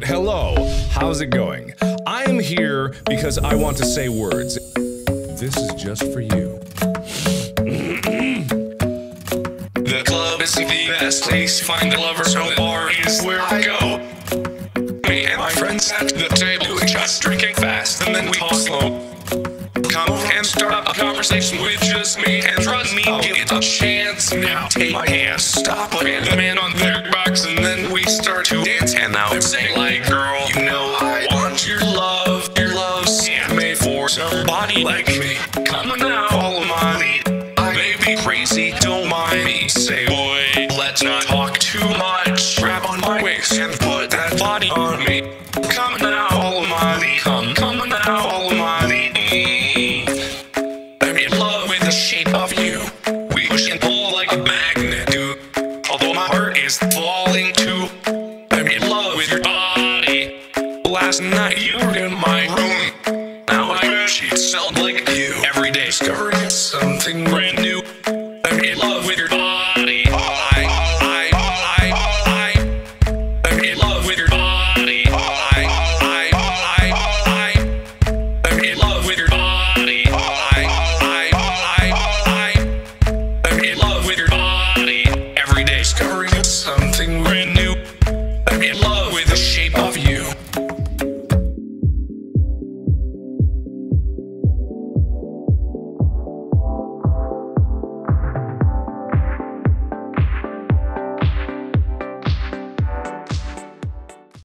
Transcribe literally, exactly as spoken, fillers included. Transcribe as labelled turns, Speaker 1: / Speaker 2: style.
Speaker 1: Hello, how's it going? I am here because I want to say words. This is just for you.
Speaker 2: The club is the best place to find a lover, so the bar is where I go. Me and my friends at the table, we just drinking fast, and then we talk slow. Come and start up a conversation with just me, and trust me, give it a chance. Now take my hand, stop putting the man on their box, and then we start to dance. And now I'm saying, like, girl, you know I want your love. Your love's handmade for somebody like me. Come on now, follow my lead. I may be crazy, don't mind me. Say, boy, let's not talk too much. Grab on my waist and put that body on me. Come on now, follow my lead. Come, come on now, follow my lead. I'm in love with the shape of you. We push and pull like a magnet do. Although my heart is falling too. I'm in love with your body. Last night you were in my